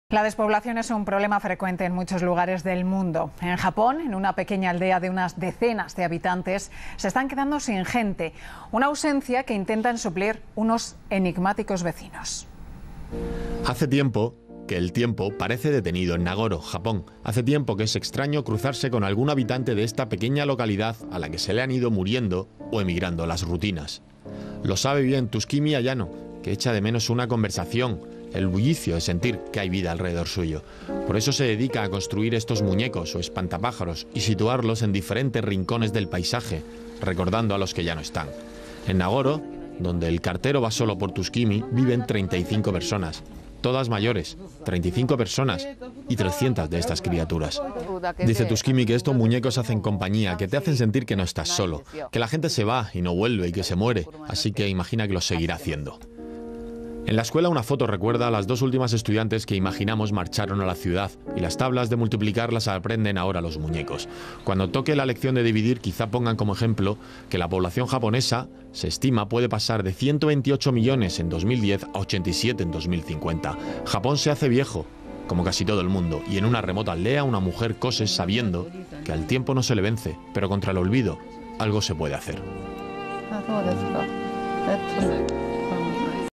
La despoblación es un problema frecuente en muchos lugares del mundo. En Japón, en una pequeña aldea de unas decenas de habitantes, se están quedando sin gente. Una ausencia que intentan suplir unos enigmáticos vecinos. Hace tiempo que el tiempo parece detenido en Nagoro, Japón. Hace tiempo que es extraño cruzarse con algún habitante de esta pequeña localidad a la que se le han ido muriendo o emigrando las rutinas. Lo sabe bien Tsukimi Ayano, que echa de menos una conversación, el bullicio de sentir que hay vida alrededor suyo. Por eso se dedica a construir estos muñecos o espantapájaros y situarlos en diferentes rincones del paisaje, recordando a los que ya no están. En Nagoro, donde el cartero va solo por Tsukimi, viven 35 personas, todas mayores, 35 personas y 300 de estas criaturas. Dice Tsukimi que estos muñecos hacen compañía, que te hacen sentir que no estás solo, que la gente se va y no vuelve y que se muere, así que imagina que lo seguirá haciendo. En la escuela una foto recuerda a las dos últimas estudiantes que imaginamos marcharon a la ciudad y las tablas de multiplicar las aprenden ahora los muñecos. Cuando toque la lección de dividir quizá pongan como ejemplo que la población japonesa se estima puede pasar de 128 millones en 2010 a 87 en 2050. Japón se hace viejo, como casi todo el mundo, y en una remota aldea una mujer cose sabiendo que al tiempo no se le vence, pero contra el olvido algo se puede hacer.